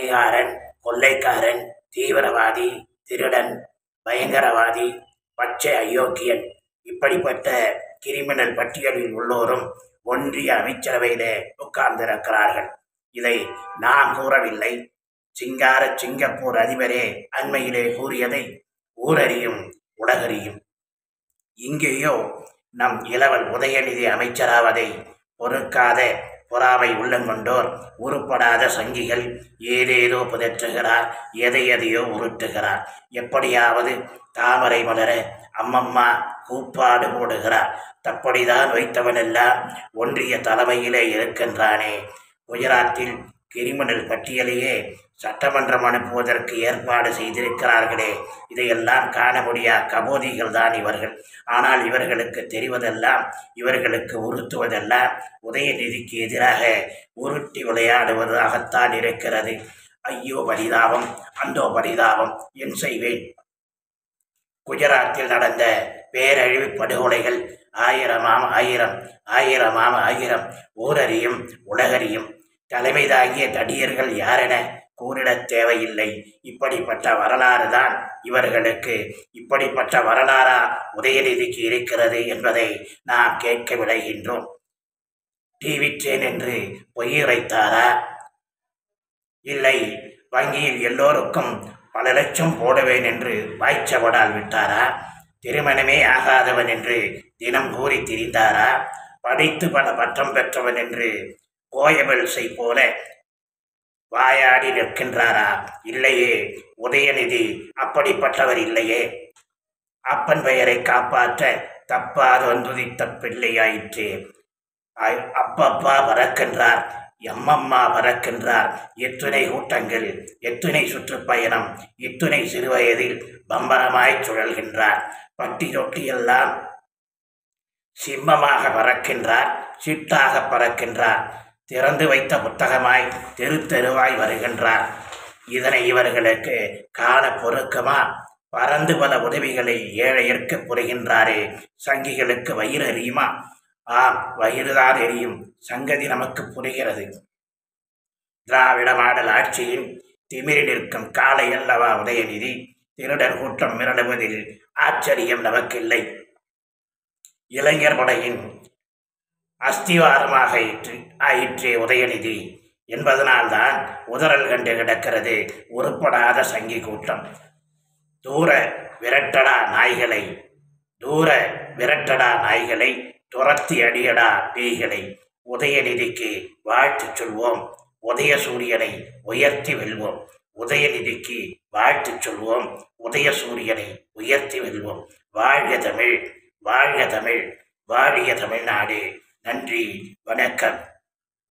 கொலைகாரன், கொள்ளைக்காரன், தீவிரவாதி, திருடன், பயங்கரவாதி, பச்சை அயோக்கியன் இப்படிப்பட்ட கிரிமினல் பட்டியலில் உள்ளோரும் ஒன்றிய அமைச்சரவையிலே உட்கார்ந்திருக்கிறார்கள். இதை நாம் கூறவில்லை. சிங்கப்பூர் அதிபரே அண்மையிலே கூறியதை ஊரறியும் உலகறியும். இங்கேயோ நம் இளவல் உதயநிதி அமைச்சராவதை பொறுக்காத பொறாமை உள்ளங்கொண்டோர், உருப்படாத சங்கிகள் ஏதேதோ புதற்றுகிறார், எதையோ உருட்டுகிறார். எப்படியாவது தாமரை மலர அம்மம்மா கூப்பாடு போடுகிறார். தப்படிதான் வைத்தவனெல்லாம் ஒன்றிய தலைமையிலே இருக்கின்றானே. குஜராத்தில் கிரிமினல் பட்டியலையே சட்டமன்றம் அனுப்புவதற்கு ஏற்பாடு செய்திருக்கிறார்களே. இதையெல்லாம் காண முடியா கபோதிகள் தான் இவர்கள். ஆனால் இவர்களுக்கு தெரிவதெல்லாம், இவர்களுக்கு உருட்டுவதெல்லாம் உதயநிதிக்கு எதிராக உருட்டி விளையாடுவதாகத்தான் இருக்கிறது. ஐயோ பரிதாபம், அந்தோ பரிதாபம், என் செய்வேன். குஜராத்தில் நடந்த பேரழிவு படுகொலைகள் ஆயிரமாம் ஆயிரம் ஊரறியும் உலகறியும். தலைமை தாங்கிய தடியர்கள் யாரென கூறிடத் தேவையில்லை. இப்படிப்பட்ட வரலாறு தான் இவர்களுக்கு. இப்படிப்பட்ட வரலாறா உதயநிதிக்கு இருக்கிறது என்பதை நாம் கேட்க விளைகின்றோம். டிவிற்றேன் என்று பொய்யுரைத்தாரா? இல்லை வங்கியில் எல்லோருக்கும் பல லட்சம் போடுவேன் என்று வாய்ச்சவடால் விட்டாரா? திருமணமே ஆகாதவன் என்று தினம் கூறி திரிந்தாரா? படித்து பல பட்டம் பெற்றவன் என்று கோயபல்ஸை போல வாயாடி நிற்கின்றாரா? இல்லையே, உதயநிதி அப்படிப்பட்டவர் இல்லையே. அப்பன் பெயரை காப்பாற்ற தப்பாது வந்துதித்த பிள்ளையாயிற்றே. அப்பப்பா பறக்கின்றார், எம்மம்மா பறக்கின்றார். எத்துணை கூட்டங்கள், எத்துணை சுற்றுப்பயணம், இத்துணை சிறுவயதில் பம்பரமாய் சுழல்கின்றார். பட்டி தொட்டியெல்லாம் சிம்மமாக பறக்கின்றார், சிட்டாக பறக்கின்றார். திறந்து வைத்த புத்தகமாய் தெருவாய் வருகின்றார். இதனை இவர்களுக்கு காண பொறுக்குமா? பறந்து பல உதவிகளை ஏழையர்க்கு புரிகின்றாரே. சங்கிகளுக்கு வயிறு எரியுமா? ஆம், வயிறுதான் எரியும். சங்கதி நமக்கு புரிகிறது. திராவிட மாடல் ஆட்சியின் திமிரி நிற்கும் காலை அல்லவா உதயநிதி. திருடர் கூட்டம் மிரளுவதில் ஆச்சரியம் நமக்கில்லை. இளைஞர் படையின் அஸ்திவாரமாக ஆயிற்றே உதயநிதி என்பதனால்தான் உதறல் கண்டு கிடக்கிறது உருப்படாத சங்கி கூட்டம். தூர விரட்டடா நாய்களை துரத்தி அடியடா பேய்களை. உதயநிதிக்கு வாழ்த்து சொல்வோம், உதய சூரியனை உயர்த்தி வெல்வோம். உதயநிதிக்கு வாழ்த்து சொல்வோம், உதய சூரியனை உயர்த்தி வெல்வோம். வாழ்க தமிழ், வாழ்க தமிழ், வாழிய தமிழ்நாடு. நன்றி, வணக்கம்.